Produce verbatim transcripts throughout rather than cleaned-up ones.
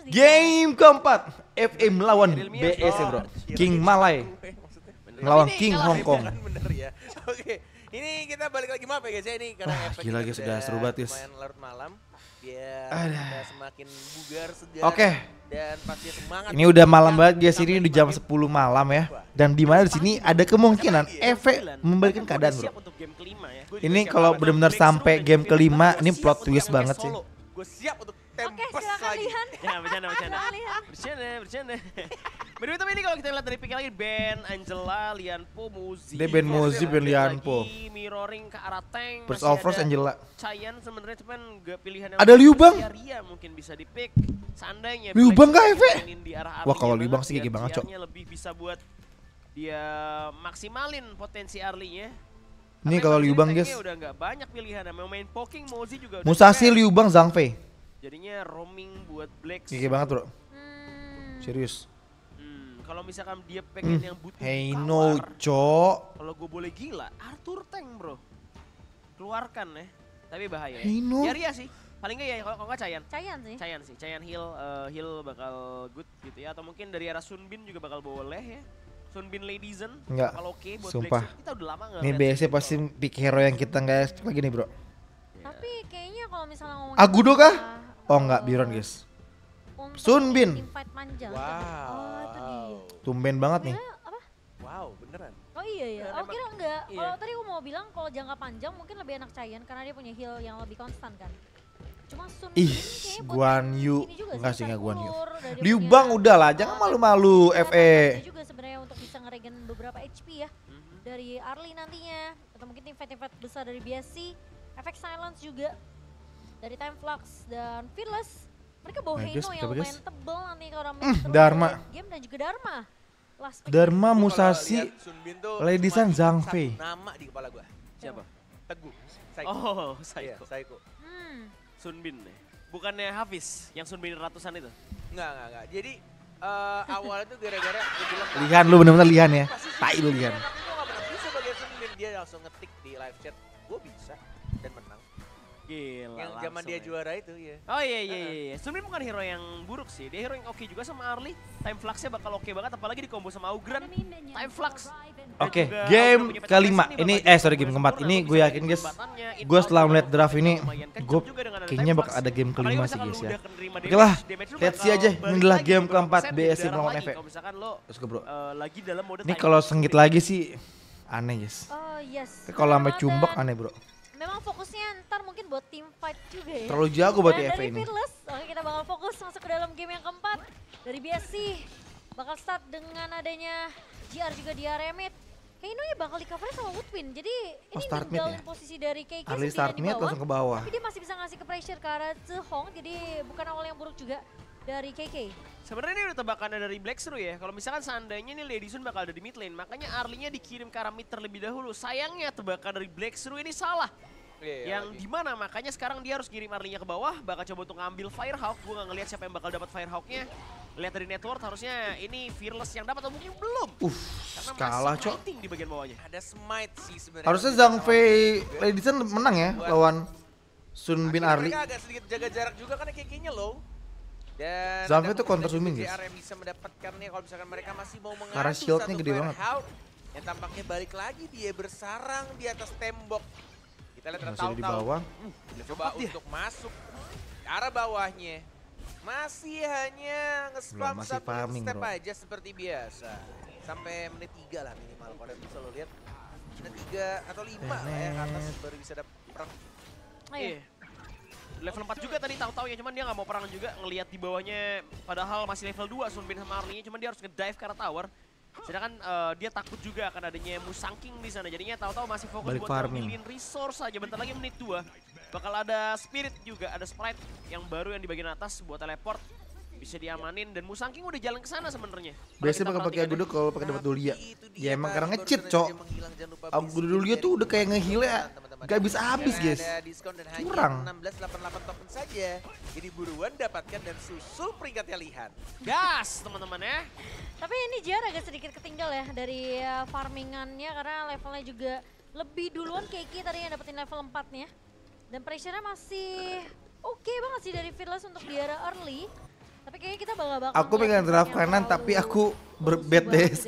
Game keempat F A melawan B S ya bro. King Malay melawan King Hong Kong. Bener ya. Oke, ini kita balik lagi map ya guys ya ini karena Wah, efek gila kita guys, udah seru banget, guys. lumayan larut malam biar Aduh. kita semakin bugar segar. Oke. Dan pasti semangat. Ini udah malam banget guys, ini udah jam sepuluh malam ya. Dan di mana di sini ada kemungkinan F A membalikkan keadaan bro. Ini kalau benar-benar sampai game kelima ini plot twist banget sih. Gue siap untuk Oke, tempes silakan lagi. lihat. Ya, bercanda, bercanda. Silakan lihat. Bercanda, bercanda. Berdua tapi ini kalau kita lihat dari pick lagi Ben, Angela, Lianpo, Muzi. Dia Ben Muzi, Ben Lianpo. Mirroring ke arah tank. First masih of first ada Angela. Chayan sebenarnya cuman gak pilihan yang Ada Liu Bang. Ria mungkin bisa di pick. Seandainya Liu Bang kah, F A? mainin di arah Wah, kalau Arlinya Liu Bang sih biar gigi banget, Cok. Jiarnya lebih bisa buat dia maksimalin potensi Arlinya. Ini Tapi kalau emang Liu sini Bang tanknya guys. udah nggak banyak pilihan. Mau main poking, Mozi juga udah Musashi, keren. Liu Bang, Zhang Fei. Jadinya roaming buat Black. Gigi banget bro. Hmm. Serius. Hmm, kalau misalkan dia pengen Hmm. yang butuh Heino, power, cok. kalau gue boleh gila, Arthur Tank bro. Keluarkan ya, tapi bahaya. Heino. Ya Ria sih, paling nggak ya kalau kalau nggak Chayan. Cayan sih. Chayan sih, Chayan heal, eh, heal bakal good gitu ya. Atau mungkin dari arah Sunbin juga bakal boleh ya. Sunbin Ladiesen Enggak, bakal oke buat sumpah. Black. Kita udah lama nggak Ini lihat biasanya Sunbin pasti kalau- pick hero yang kita nggak expect lagi nih bro. Tapi kayaknya kalau misalnya ngomongin Agudo kah? masalah, Oh enggak, eh, Biron guys. untuk Sunbin. tim fight panjang. Wow. Oh, itu dia. Tumben banget nih. Kira apa? Wow, beneran. Oh iya ya. Beneran Oh emang. kira enggak. Iya. Kalau tadi aku mau bilang kalau jangka panjang mungkin lebih enak Chayan karena dia punya heal yang lebih konstan kan. Cuma Sun Ih, ini kayaknya buat Guan Yu. ini juga Enggak sih, sih, enggak Guan Yu. ulur, udah dia Liu punya, Bang udah lah, jangan uh, malu-malu tapi F A. ada juga sebenarnya untuk bisa ngeregen beberapa H P ya Mhm. dari Arli nantinya atau mungkin tim fight-tim fight besar dari B S C, efek silence juga dari Time Flux dan Fearless. Mereka bawa Nah, Heino guys, yang coba, lumayan guys. tebel nanti kalau main Hmm, terus Dharma. dari game dan juga Dharma. Last pick. Dharma, Gua kalau Musashi, lihat Sunbin tuh Ladiesen, cuma Zhang satu Fei. nama di kepala gua. Siapa? Teguh. Psycho. Oh, Iya, Psycho. Psycho. Hmm. Sunbin nih. Bukannya Hafiz yang Sunbin ratusan itu? Enggak, enggak, enggak. Jadi eh awalnya tuh gara-gara gua bilang Lihan lu bener-bener Lihan ya. pasti sih Tai lu Sunbin, Lihan. tapi gua gak pernah bisa bagian Sunbin. Dia langsung ngetik di live chat, gua bisa dan menang. Gila. Yang zaman langsung dia ya. juara itu ya. Oh iya iya iya, iya. Sunbin bukan hero yang buruk sih. Dia hero yang oke juga sama Arli. Time Flux-nya bakal oke banget apalagi di combo sama Augran. Time Flux. Dan Oke, juga game Augran punya kelima. penetrasi nih, Ini- bakal eh, jadi sorry, game combo keempat. sempurna. Ini Lo gue bisa yakin, lihat guys. jembatannya, Gue inbound setelah melihat juga draft ini, lumayan kencang gue juga dengan ada kayaknya Time bakal Flux. ada game Apalagi kelima sih misalkan guys lu ya. udah nerima Oke damage, lah, damage lu let's see bakal aja. balik Ini adalah lagi game beberapa keempat persen B S C darah melawan lagi F A. Kalau misalkan lo Let's go bro. eh, lagi dalam mode Ini time kalau Flux sengit Sunbin. lagi sih aneh guys. Oh yes. Tapi kalau sampai Sama cumbak dan aneh bro. memang fokusnya ntar mungkin buat tim fight juga ya. Terlalu jago buat Dan F A dari ini. Fearless, oke kita bakal fokus masuk ke dalam game yang keempat. Dari B S C, bakal start dengan adanya G R juga di area mid. Heino ya bakal di cover sama Woodwin, jadi Oh, ini start mid ninggalin ya? posisi dari K K Early sendirian start di mid bawah. langsung ke bawah. Tapi dia masih bisa ngasih ke pressure ke arah Zehong, jadi bukan awal yang buruk juga dari K K. Sebenarnya ini udah tebakannya dari Blackstrew ya. Kalau misalkan seandainya nih Lady Sun bakal ada di mid lane, makanya Arlinya dikirim ke arah mid terlebih dahulu. Sayangnya tebakan dari Blackstrew ini salah. Iya, Yang dimana makanya sekarang dia harus ngirim Arlinya ke bawah, bakal coba untuk ngambil Firehawk. Gue gak ngelihat siapa yang bakal dapat Firehawknya. Lihat dari network harusnya ini Fearless yang dapat atau mungkin belum. Uff, Karena kalah masih cok. fighting di bagian bawahnya. ada smite sih sebenarnya. Harusnya Zhang Fei Ladiesen menang ya lawan Sun Bin Akhirnya Arli. Mereka agak sedikit jaga jarak juga karena kekenya low. Dan Zhang ada Fei tuh counter mungkin swimming, J guys. R yang bisa mendapatkannya kalau misalkan mereka masih mau mengadu Karena shieldnya satu gede banget. Firehawk. Yang tampaknya balik lagi dia bersarang di atas tembok. Kita lihat ada Masih ada di tahu-tahu. bawah. Coba untuk masuk ke arah bawahnya. Masih hanya nge-spam Belum, masih satu farming, step bro. aja seperti biasa. Sampai menit tiga lah minimal. Kalau kalian bisa lo lihat. Menit tiga atau lima lah ya ke atas baru bisa dapat perang. Oh iya. Iya. Level empat juga tadi tahu-tahu ya, cuman dia nggak mau perang juga ngelihat di bawahnya padahal masih level dua Sunbin sama Arlinya, cuman dia harus nge-dive ke arah tower. Sedangkan eh, dia takut juga akan adanya Musang King di sana. Jadinya tahu-tahu masih fokus Balik buat farming. ngambilin resource aja. Bentar lagi menit dua. Bakal ada Spirit juga, ada Sprite yang baru yang di bagian atas buat teleport. Bisa diamanin dan Musang King udah jalan ke sana sebenarnya. Kalau Biasanya kita bakal pakai perhatikan Agudo kalau pakai dapat Dulia. Tapi itu dia Ya emang tadi, karena baru nge-cheat saja cok. dia menghilang, jangan lupa Agudo beli Dulia skill tuh dari udah kayak Google, nge-heal ya. teman-teman. Gak bisa habis Dan guys. ada diskon dan hanya Curang. enam belas delapan puluh delapan token saja. Jadi buruan dapatkan dan susul peringkatnya Lihan. gas teman-teman ya. Tapi ini J R agak sedikit ketinggal ya dari uh, farmingannya karena levelnya juga lebih duluan K K tadi yang dapetin level empatnya. Dan pressure-nya masih oke banget sih dari Fearless untuk di arah early. Tapi Tapi kayaknya kita bakal bakal Aku pengen draft kanan tapi aku berbet D S.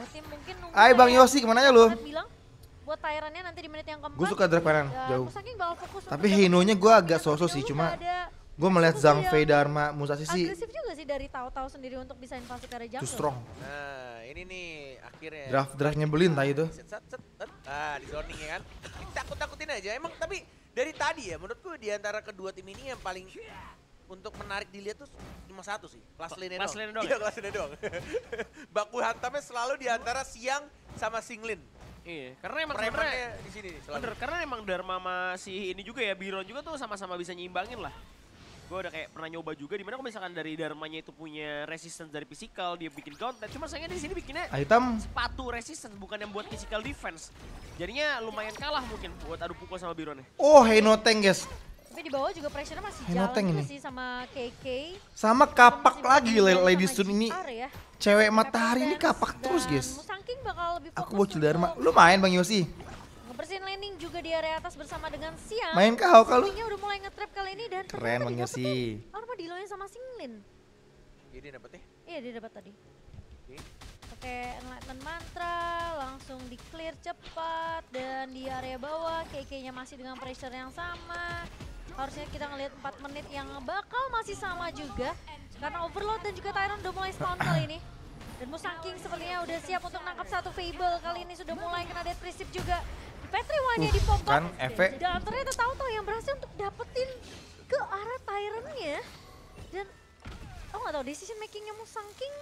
Hai Hai Bang Yosi, kemana ya lu? Bilang buat Tyrant-nya nanti di menit yang keempat. Gue suka draft kanan, dan jauh. Musaking bakal fokus Tapi untuk Hino-nya dapetin gue agak poin. sosok sih, Dulu cuma nggak ada gue melihat musuh Zhang yang Fei Dharma Musashi sih agresif juga sih dari tahu-tahu sendiri untuk bisa invasi ke area jungle. too strong. Nah, ini nih akhirnya. Draft-draftnya belin tadi itu. Set, set, set, set. Ah, di zoning ya kan. Takut-takutin aja. Emang tapi dari tadi ya menurutku di antara kedua tim ini yang paling untuk menarik dilihat tuh cuma satu sih. Kelas lane Kelas lane doang Iya, ya? kelas lane doang. Baku hantamnya selalu di antara Siang sama Singlin. Iya, karena emang Premannya sebenarnya di sini nih selalu. bener, karena emang Dharma masih ini juga ya, Biron juga tuh sama-sama bisa nyimbangin lah. Gue udah kayak pernah nyoba juga, dimana kalau misalkan dari Dharmanya itu punya resistance dari physical, dia bikin gauntlet. Cuma sayangnya di sini bikinnya Item sepatu resistance, bukan yang buat physical defense. Jadinya lumayan kalah mungkin buat adu pukul sama Bironnya. oh Hino Tank guys. Tapi di bawah juga pressure-nya masih Hino jalan Tank juga ini. sih sama K K. Sama kapak Masih lagi dihindari sama Lady Sun ini. G R ya. Cewek matahari ini Dance kapak terus dan guys. Musangking bakal lebih fokus Aku bocil Dharma. untuk Lu main Bang Yosi? ngebersihin landing juga di area atas bersama dengan Siang. Main kau kalau. Musangkingnya udah mulai nge-trap kali ini dan Keren ternyata Bang di bawah Yosi. tuh Armadillo-nya sama Singlin. Jadi dapetnya. Iya dia dapat tadi. Oke. Pakai Enlightenment Mantra, langsung di clear cepat dan di area bawah K K-nya masih dengan pressure yang sama. Harusnya kita ngelihat empat menit yang bakal masih sama juga karena Overload dan juga Tyrant udah mulai spawn kali ini. Dan Musangking sepertinya udah siap untuk nangkap satu Fable, kali ini sudah mulai kena death precept juga. Petri One-nya Uh, di pompa kan, efek. dan ternyata tahu-tahu yang berhasil untuk dapetin ke arah Tyrant-nya. Dan oh nggak tahu decision makingnya Musangking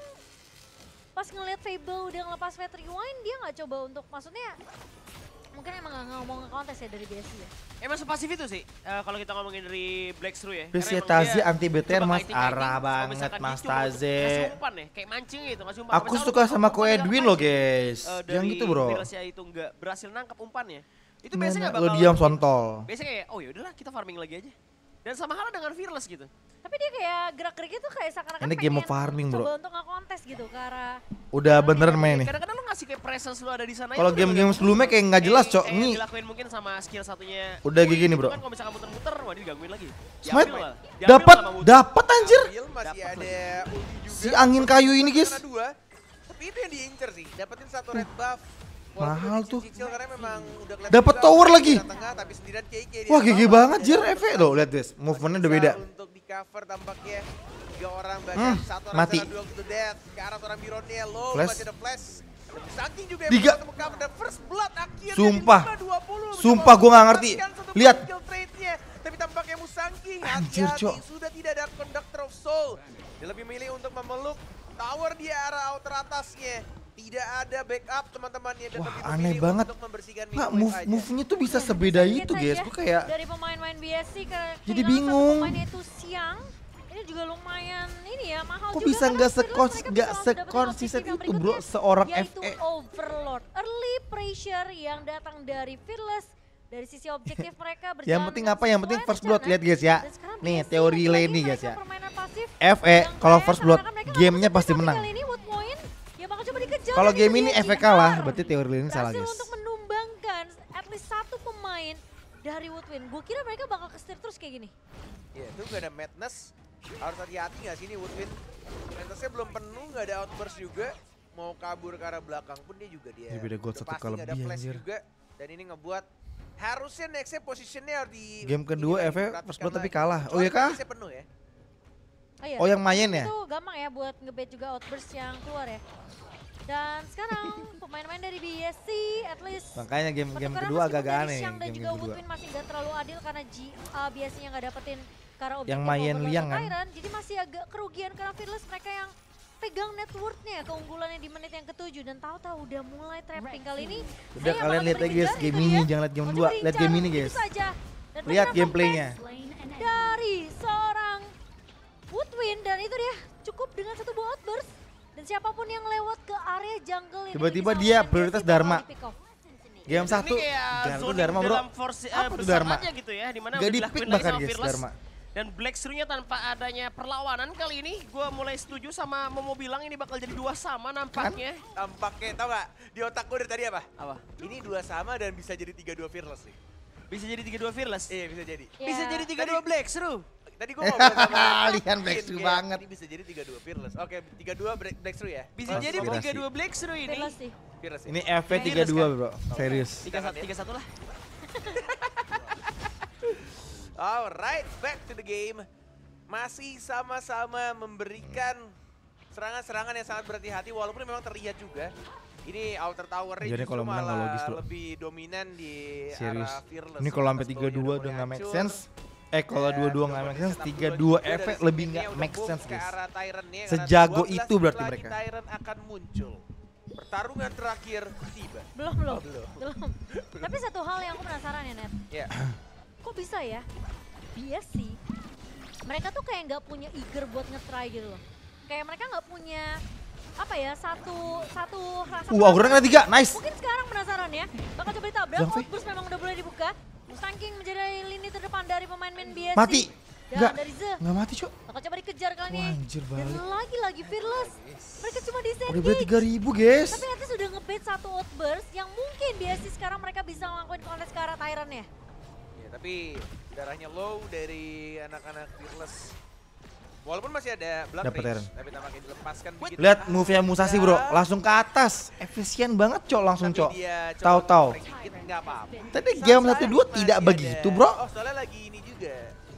pas ngelihat Fable udah ngelepas Petri Wine, dia nggak coba untuk maksudnya mungkin emang nggak ngomong nge-contest ya dari B S C ya. Emang sepasif itu sih, eh, kalau kita ngomongin dari Blackstrew ya. Terus Karena ya emang Tazi dia anti B T R coba mas, fighting-fighting, arah kalau banget misalkan mas dia cuma Taze. ngasih umpan ya, kayak mancing gitu, ngasih umpan. Aku Misalkan suka lu sama umpan Ko dengan Edwin loh mancing, guys. eh, Yang dari gitu bro. Virusnya itu nggak berhasil nangkap umpannya. Itu Gimana? biasanya nggak Lo bakal. diam sontol. Biasanya kayak, oh yaudahlah kita farming lagi aja. Dan sama halnya dengan Fearless gitu. Tapi dia kayak gerak-geriknya tuh kayak seakan-akan Ini game of pengen farming, bro. coba untuk nge-contest gitu ke arah Udah beneran main nih. Kadang-kadang lu ngasih kayak presence lu ada di sana. Kalau itu game-game udah- sebelumnya kayak nggak jelas kayak- cok. kayak Ini dilakuin mungkin sama skill satunya. udah kayak gini Itu bro. kan kalau misalkan muter-muter, wah dia digangguin lagi. Smite Diambil lah. Diambil dapat sama Wood. dapat anjir. Will masih Dapet ada ulti juga. Si angin kayu ini guys. Karena dua, tapi itu yang diincer sih. Dapetin satu red buff. Mahal tuh. Cicil karena memang udah kelihatan Dapet juga tower di lagi. tengah, tapi sendirian K K di Wah bawah. gigi banget jir efek tuh. Lihat guys, movementnya udah beda. Untuk di cover tampaknya tiga orang bahkan Hmm, satu orang mati. secara duel to death ke arah seorang Bironnya low Flash. masih ada flash. Lebih saking juga yang Tiga. berusaha cover dan first blood akhirnya Sumpah. di lima dua puluh. Sumpah gua nggak ngerti. Lihat. Kill trade-nya. Tapi tampaknya Musangking Anjir, hati-hati, Cok. sudah tidak ada Conductor of Soul. Dia lebih milih untuk memeluk tower di arah outer atasnya. Tidak ada backup teman-temannya dan Wah, lebih aneh memilih banget. untuk membersihkan Nggak, mid-wave move aja. move-nya tuh bisa sebeda Sedikit itu guys. aja Gue kayak dari pemain-pemain B S C ke Jadi kehilangan bingung. satu pemainnya itu Siang. Ini juga lumayan ini ya mahal kok juga bisa karena nggak sebenarnya sekons mereka nggak bisa langsung dapetin sekonsisten objektif yang itu bro berikutnya, seorang F yaitu E. Overlord. Early pressure yang datang dari Fearless dari sisi objektif mereka berjalan Yang penting dengan apa? Yang sesuai penting first rencana. blood lihat guys ya. Dan sekarang Nih B S C teori lagi lane nih guys mereka ya. permainan pasif F E yang kalau kayak first blood seakan-akan mereka nggak gamenya bisa pasti tapi menang. kali ini Wood Point ya bakal coba dikejar Kalau dan game itu ini dia F E kalah, G R. berarti teori lane salah Berhasil guys. untuk menumbangkan at least satu pemain dari Woodwind. Gue kira mereka bakal kesetir terus kayak gini. Iya, itu gak ada madness. Harus hati-hati gak sih ini Woodwind? Mentasnya belum penuh, gak ada outburst juga. Mau kabur ke arah belakang pun dia juga dia. Ya, beda gold udah satu pasti kali nggak ada lebih, flash anjir. juga. Dan ini ngebuat harusnya nextnya posisinya harus di Game kedua ini lagi, F E diperhatikan first blood tapi lagi. kalah. Oh Kecuali iya kah? nextnya penuh ya. Oh, iya. Oh yang main ya? Itu gampang ya buat ngebait juga outburst yang keluar ya. Dan sekarang pemain-pemain dari B S C at least Makanya game-game pertukaran kedua meskipun agak-agak dari aneh Xiang dan game juga kedua. Woodwind masih gak terlalu adil karena G, uh, B S C-nya gak dapetin karena objektif Yang Mayen Overlord Liang dan kan? Tyrant. Jadi masih agak kerugian karena Fearless mereka yang pegang net worth-nya keunggulannya di menit yang ketujuh dan tahu-tahu udah mulai trapping kali ini. Udah saya kalian bakal lihat aja guys diberi game jari ini, itu ya. jangan lihat game Mau dua, diberi lihat game jari, ini itu guys. saja. Dan Lihat beberapa gameplaynya. pass dari seorang Woodwind dan itu dia cukup dengan satu buah outburst. Dan siapapun yang lewat ke area jungle ini Tiba-tiba bisa dia melakukan prioritas basic Dharma. bakal di pick off. Game satu, Ini kayak jangan lupa zoning Dharma bro. dalam force, eh, Apa tuh besar Dharma? aja gitu ya, dimana Gak udah di dilakuin pick lagi bahkan sama guys Fearless. Dharma. Dan Blackstrew-nya tanpa adanya perlawanan kali ini, gue mulai setuju sama Momo bilang ini bakal jadi dua sama nampaknya. Tampaknya, tau gak? Di otak gue dari tadi apa? Apa? Ini dua sama dan bisa jadi tiga dua Fearless nih. Bisa jadi tiga dua Fearless? Iya bisa jadi. Ya. Bisa jadi tiga dua Blackstrew? Tadi gue ngobrol sama Lian Vin, breakthrough kayak, banget. Ini bisa jadi tiga dua Fearless. Oke, tiga dua break, breakthrough ya. Bisa Konspirasi. jadi tiga dua Blackthrough ini. Fearless sih. Fearless ya. Ini F V tiga dua bro, serius. tiga satu tiga satu lah. Alright, back to the game. Masih sama-sama memberikan serangan-serangan yang sangat berhati-hati walaupun memang terlihat juga ini outer tower-nya Jadi justru kalau menang nggak malah logis, bro. lebih dominan di Serius. arah Fearless. Ini kalau sampai Atas tiga goalnya dua udah udah mulai nggak make hancur. sense. Eh kalau Dan dua dua udah nggak mulai make sense, setup tiga duluan dua juga efek dari lebih speednya nggak udah make boom sense ke guys. arah Tyrant-nya, karena Sejago dua belas itu berarti lagi mereka. Tyrant akan muncul. Pertarungan terakhir tiba. Belum, belum. Oh, belum. Belum. Tapi satu hal yang aku penasaran ya, Net. Ya. Kok bisa ya? Bias sih. Mereka tuh kayak nggak punya eager buat nge-try gitu loh. Kayak mereka nggak punya apa ya satu satu rasa. Uh, auranya kena tiga, nice. Mungkin sekarang penasaran ya. Bakal coba ditabrak. Zangfei. Outburst memang udah boleh dibuka. Mustangking menjadi lini terdepan dari pemain-main B S C. Mati. Dan Nggak. dari Ze. Nggak mati cok. Bakal coba dikejar kali ini. Wah, anjir, Dan balik. lagi-lagi Fearless. Mereka cuma Udah beli disengage. tiga ribu guys. Tapi nanti sudah ngebait satu outburst yang mungkin B S C sekarang mereka bisa ngelakuin kontes ke arah Tyrant ya. Ya, tapi darahnya low dari anak-anak Fearless. Walaupun masih ada blood Dapet rage, Aaron. tapi tampaknya dilepaskan begitu. Lihat Ah, move-nya Musashi bro, langsung ke atas. Efisien banget cok, langsung tapi cok. dia coba Tahu-tahu. break dikit, nggak apa-apa. Tadi game Sampai satu dua masih tidak ada- begitu bro. Oh soalnya lagi ini juga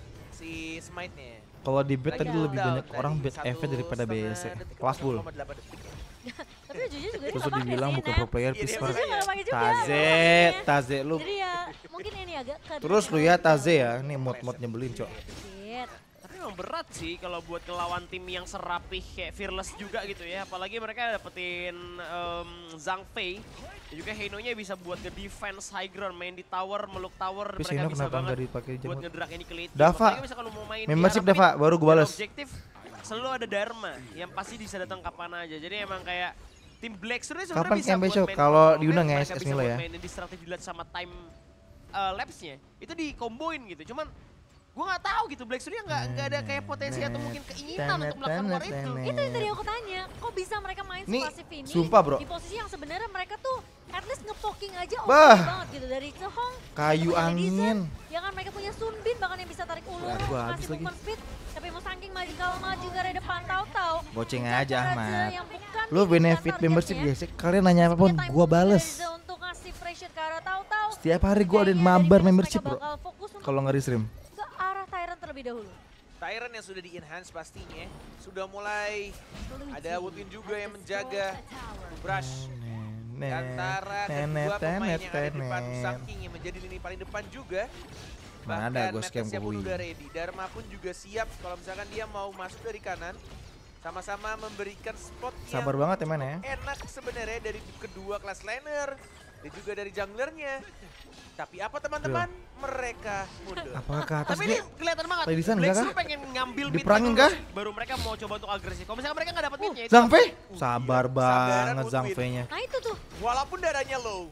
si Smite-nya. Kalau di bet Lagi tadi cooldown lebih banyak tadi, orang bet satu F V daripada B S C. setengah detik, Kelas satu full. koma delapan detik. Tapi jujur juga dia Terus nggak pakai dibilang sih, bukan Net. pro player, Iya, please dia Mar. Jujur nggak pakai juga. Taze, makanya. Taze lu. Jadi ya mungkin ini agak ke Terus lu ya Taze ya, ini mod-mod nyebelin cok. Shit. Tapi memang berat sih kalau buat ngelawan tim yang serapih kayak Fearless juga gitu ya. Apalagi mereka dapetin um, Zhangfei. Dan juga Heino-nya bisa buat nge-defense high ground, main di tower, meluk tower. Tapi mereka Heino bisa kenapa nggak banget dipakai buat jam? ngedrak ini ke late game. Dava, Apalagi misalkan lu mau main di membership arah Dava, mid, baru gua dan bales. objektif selalu ada Dharma yang pasti bisa datang kapan aja. Jadi emang kayak tim Black sebenarnya Kapan bisa camp buat besok? main Kalau control diundang map, ya, mereka bisa Esmila buat ya. mainin distractive dilihat sama time uh, lapse-nya. Itu dikomboin gitu. Cuman gue nggak tahu gitu Black Studio nggak nggak ada kayak potensi atau mungkin keinginan untuk melakukan war itu. Itu yang tadi aku tanya, kok bisa mereka main Nih, sepasif ini sumpah, bro. di posisi yang sebenarnya mereka tuh at least ngepoking aja oke Bah. banget gitu dari Cehong. Kayu mereka punya angin. Lizard, ya kan mereka punya Sunbin bahkan yang bisa tarik ulur, Aduh, habis kasih lagi. movement speed. Tapi Mustangking maju kalau maju dari depan tahu-tahu. Goceng Jack aja, Raja Ahmad. yang bukan Lu bukan benefit membership targetnya. guys. Kalian nanya apapun, Punya time gua move dari bales. Ze untuk ngasih pressure ke arah tahu-tahu. Setiap hari gua ada Kayaknya mabar dari Venus membership mereka bro. bakal fokus untuk Kalau nggak di stream. ke arah Tyrant terlebih dahulu. Tyrant yang sudah di-enhance pastinya. Sudah mulai ada Woodwin juga yang menjaga Brush. Di antara kedua pemain yang ada di depan Mustangking yang menjadi lini paling depan juga. Mana ada Bahkan Ghost Camp Metasnya pun Kui. udah ready. Dharma pun juga siap kalau misalkan dia mau masuk dari kanan. Sama-sama memberikan spot Sabar yang banget ya mana ya. enak sebenarnya dari kedua kelas laner. Dan juga dari junglernya. Tapi apa teman-teman? Mereka mundur. Apakah ke atas Tapi ini dia? kelihatan banget. Ladisan Black enggak Studio kah? pengen ngambil mid Diperangin dulu kah? sih, baru mereka mau coba untuk agresif. Kalau misalkan mereka nggak dapat midnya itu Zhangfei? Uh, Sabar iya. banget Sabaran Zhangfei-nya. Nah itu tuh. Walaupun darahnya low.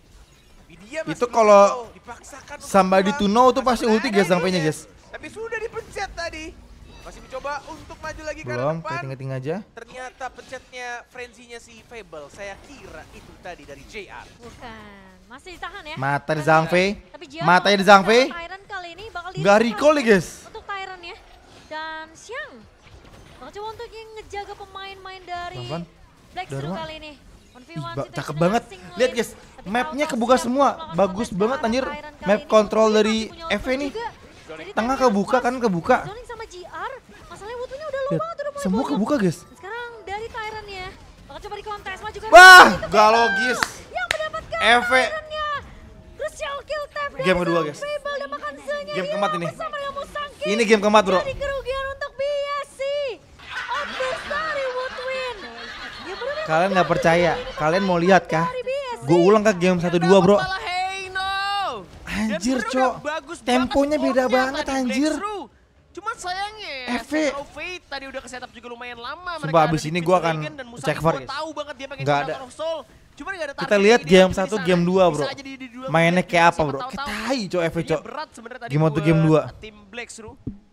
Dia masih Itu belum kalau low, dipaksakan untuk somebody keluar. to know tuh Masih pasti ulti ada guys Zhangfei-nya dia. guys. Tapi sudah dipencet tadi. Masih mencoba untuk maju lagi ke arah Belum, depan. kayak tinggal aja. Ternyata pencetnya frenzy-nya si Fable. Saya kira itu tadi dari J R. Bukan. Masih ditahan ya. Mata di Zhangfei. Tapi Jiao Matanya di untuk Zhangfei. Tyrant kali ini bakal Nggak di- recall nih guys. Untuk Tyrant ya. Dan Xiang bakal coba untuk yang ngejaga pemain-main dari Pelan-pelan. Black Stru Dharma. kali ini. one v Ih, one ba- situation cakep dengan banget. single Lihat lane. guys, Tapi mapnya tahu-tahu kebuka siap semua. melakukan Bagus kontes ke banget, arah anjir. Tyrant kali Map ini. control Woodwin dari masih punya F V output nih. juga. Jadi Tengah Tyrant kebuka pas kan kebuka. zoning sama G R. Masalahnya Woodwinnya udah low Lihat, banget, udah mulai semua bonyok. kebuka guys. Dan sekarang dari Tyrant-nya bakal coba dikontes maju ke Wah, itu gak Fable logis. yang mendapatkan F V. Tyrant-nya. Crucial kill tap dari Game kedua, guys. Fable dan makan Z-nya Game hilang keempat ini. bersama dengan Mustangking. Ini game keempat bro. Jadi kerugian untuk B S C. Outburst dari Woodwin. Ya, bener-bener Kalian nggak bagus percaya? dari Kalian mau lihat kah? dari B S C. Gue ulang ke game satu dua bro. Malah Heino. Anjir, Dan sebenarnya Cok. udah bagus Temponya banget beda skornya banget, tadi, anjir. Black Stru. Cuma sayangnya F V. Shadow Fate tadi udah ke-setup juga lumayan lama. Sumpah, Mereka abis ada di ini Pit gua akan Dragon dan Musashi cek V A R, gua guys. tahu banget dia pengen Nggak Shadow ada. of Soul. Cuma nggak ada Kita target lihat ini game di satu, sana. game dua Bisa bro. aja di- di duel Mainnya Black kayak Stru apa siapa bro? tahu-tahu. Ketai cok F V Jadi cok. berat sebenarnya tadi Game satu, buat game dua. tim Black Stru.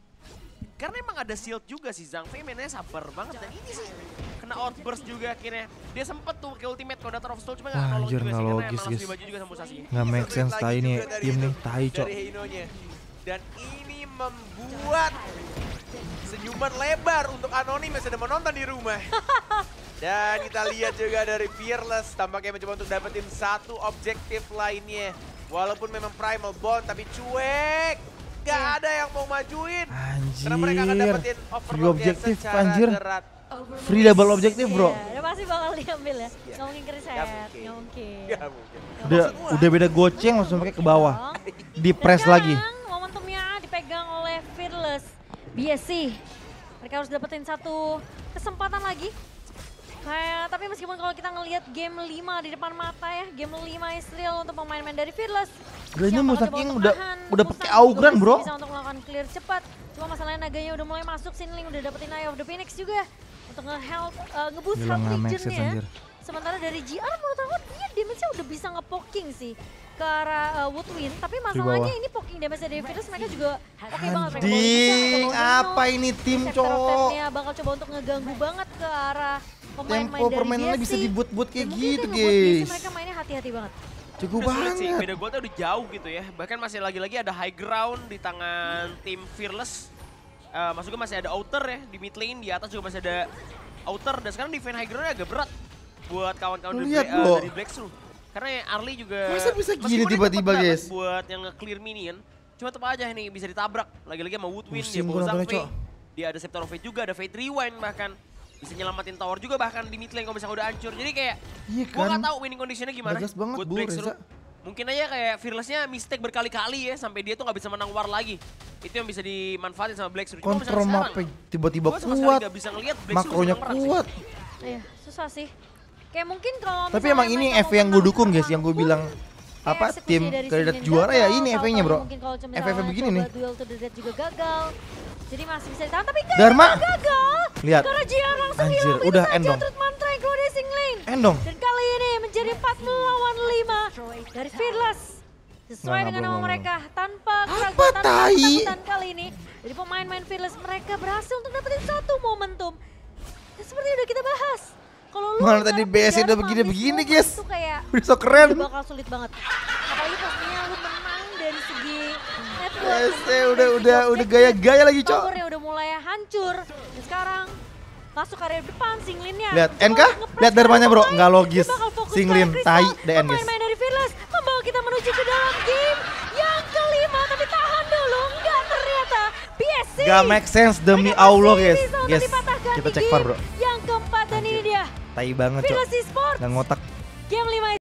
Karena emang ada shield juga sih, Zhangfei mainnya sabar banget. Dan ini sih kena outburst juga akhirnya. Dia sempet tuh ke ultimate kalau Daughter of Soul, cuma Wah, nggak nolong anjir, juga sih. nggak Karena logis, emang langsung guys. dibaju juga sama Musashi. Nggak make sense Lagi tai nih juga dari tim itu, nih, tai cok. Dari Heino-nya. Dan ini membuat senyuman lebar untuk Anonim yang sedang menonton di rumah. Dan kita lihat juga dari Fearless tampaknya mencoba untuk dapetin satu objektif lainnya. Walaupun memang Primal Bond tapi cuek. Gak ada yang mau majuin. Anjir. Karena mereka akan dapetin Free overload objektif secara anjir. gerat. Free double objektif bro. Iya, dia pasti bakal diambil ya. Iya. Nggak mungkin ke reset, Nggak mungkin. nggak mungkin. Gak mungkin. Udah udah beda goceng langsung pakai ke bawah. Di press Dan lagi. sekarang momentumnya dipegang oleh Fearless. B S C. Mereka harus dapetin satu kesempatan lagi. Kayak, tapi meskipun kalau kita ngelihat game lima di depan mata ya, game lima is real untuk pemain-pemain dari Fearless. Gila, ini Siapa Musaking coba untuk udah- nahan, udah Musang pakai juga Augran, masih bro. Bisa untuk melakukan clear cepat. Cuma masalahnya naganya udah mulai masuk, Sinling udah dapetin Eye of the Phoenix juga untuk nge-health, uh, nge-boost Gila, health nggak make sense, regionnya. anjir. Sementara dari G R menurut aku dia damage-nya udah bisa nge-poking sih ke arah uh, Woodwind. Tapi masalahnya bawah. ini poking damage dari Fearless mereka juga oke banget. Mereka Anjing, apa ini tim cowok? bakal coba untuk ngeganggu banget ke arah pemain-pemain Tempo dari permainannya B S C. bisa dibut-but kayak Dan mungkin gitu itu yang ngebuat B S C guys. mereka mainnya hati-hati banget. Cukup Udah sulit sih, banget. beda goldnya udah jauh gitu ya. Bahkan masih lagi-lagi ada high ground di tangan tim Fearless. Uh, Maksud gue masih ada outer ya di mid lane, di atas juga masih ada outer. Dan sekarang defense high groundnya agak berat buat kawan-kawan dari, Lihat, Bla- bro. uh, dari Blackstreet. Karena Arli juga Masa bisa gini meskipun dia tiba-tiba, cepet banget guys? buat yang nge-clear minion, cuma tetap aja nih bisa ditabrak. Lagi-lagi sama Woodwind, dia Pusing bawa gua nontonnya, Zhang Fei. Cok. Dia ada Scepter of Fate juga, ada Fate Rewind bahkan. Bisa nyelamatin tower juga bahkan di mid lane kalau misalnya udah hancur. Jadi kayak Iya gua kan? nggak tahu winning conditionnya gimana Bagas banget, buat Bu, Blackstreet. Reza. Mungkin aja kayak Fearless-nya mistake berkali-kali ya sampai dia tuh nggak bisa menang war lagi. Itu yang bisa dimanfaatin sama Blackstreet. Cuma Kontrol misalnya map sekarang, tiba-tiba gua sama sekali kuat. nggak bisa ngelihat Blackstreet Makronya bisa menang sih. kuat. Iya, susah sih. Kayak mungkin kalau Tapi misalnya emang ini mereka F mau yang gue menang dukung guys, perang yang gue pun, bilang kayak apa eksekusi tim dari kandidat Sinlin juara ya gagal, ini F nya tahu-tahu bro. mungkin kalau F F misalnya begini coba nih. duel to the death juga gagal. Jadi masih bisa ditahan, tapi gagal, Dharma. gagal. Lihat. Karena J R langsung Anjir, hilang begitu udah saja end dong. Truth Mantra yang keluar dari Singlin. End dong. Dan kali ini menjadi empat melawan lima dari Fearless. Sesuai Nggak, nggak, dengan nama belum, belum, mereka, tanpa Apa keraguan, tanpa tai? ketakutan kali ini. Jadi pemain-pemain Fearless mereka berhasil untuk dapetin satu momentum. Dan seperti udah kita bahas. Kalau lu Mana tadi ngarepin B S C udah Dharma begini-begini, miss guys. moment tuh kayak Udah so keren. udah bakal sulit banget. Apalagi pastinya lu menang dari segi network. B S C menang udah dari segi udah udah objektif. gaya-gaya lagi, Cok. Powernya udah mulai hancur. Dan sekarang masuk area depan Singlinnya. Lihat, Coba N K, nge-press lihat Dharmanya, bro. pemain. Nggak logis. Dia bakal fokus Singlin, ke tai, Crystal. D N, guys. Pemain-pemain dari Fearless membawa kita menuju ke dalam game yang kelima. Tapi tahan dulu, enggak ternyata. B S C. Gak make sense demi Mereka Allah masih guys. bisa untuk Guys, dipatahkan kita di cek V A R game bro. yang keempat dan ini dia Tai banget cok. Fearless Esports Gak ngotak. game lima